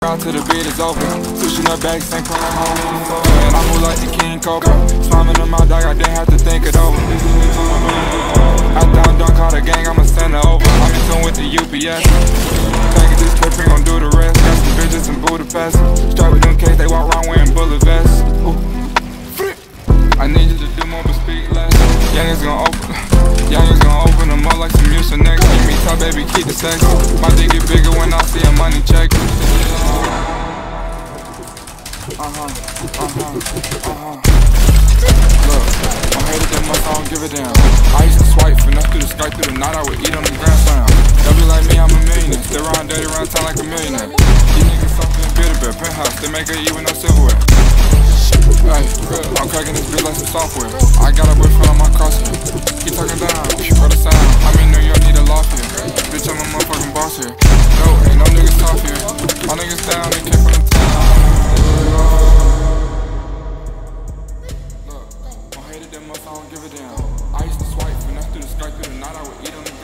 out till the beat is over. Switching up back, same color home. And I move like the King Cobra. Smiling in my dog, I didn't have to think it over. I down dunk, call the gang, I'ma send it over. I'm in tune with the UPS. Taking this clip, ain't gon' do the rest. Got some bitches in Budapest. Straight with them case, they walk around wearing bullet vests. Ooh. I need you to do more but speak less. Youngins gon' open them up like some music next. Give me top, baby, keep the sex. My dick get bigger when I see a money check. Look, I'm hated that much, I don't give a damn. I used to swipe, finesse through the sky, through the night, I would eat on the grand slam. They'll be like me, I'm a millionaire. Stay around, dirty around town like a millionaire. These niggas something bitter, but penthouse, they make her eat with no silverware. Ay, I'm cracking this bitch like some software. I got a boyfriend on my crosshair. Keep talking down, for the sound. I'm in New York, need a loft here. Bitch, I'm a motherfucking boss here. No, ain't no niggas soft here. My niggas down, they came from the town. Look, I hated that much, I don't give a damn. I used to swipe, finesse through the sky, through the night, I would eat on the